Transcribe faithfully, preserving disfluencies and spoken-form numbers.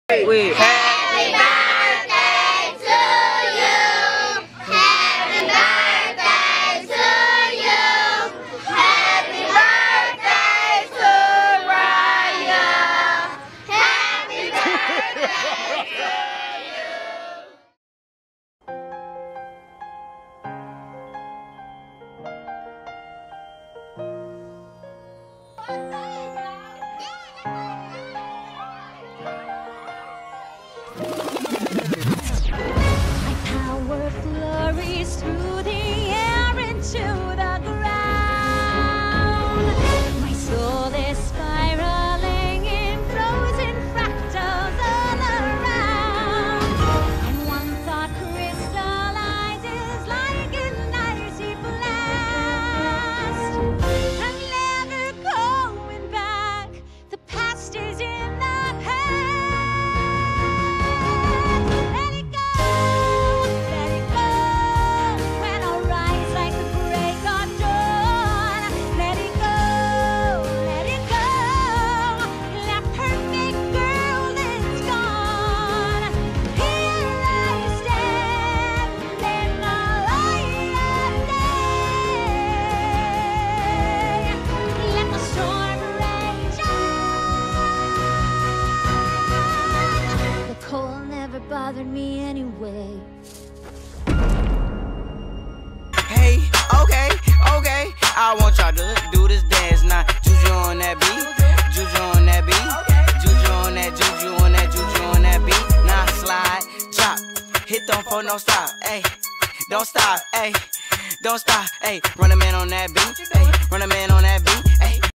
Wait. Happy birthday to you. Happy birthday to you. Happy birthday to Raya. Happy birthday to you. My power flurries through the air into the ground. My soul is spiraling in frozen fractals all around. And one thought crystallizes like an icy blast. I'm never going back. The past is in the past. Let it go, let it go. When I rise like the break of dawn. Let it go, let it go. That perfect girl is gone. Here I stand in the light of day. Let the storm rage on. The cold never bothered me anyway. Hey, okay, okay. I want y'all to do this dance now. Juju on that beat, juju on that beat, juju on that, juju on that, juju on that beat. Now slide, drop, hit them for no stop, ayy. Don't stop, ayy. Don't stop, ayy. Run a man on that beat, ayy. Run a man on that beat.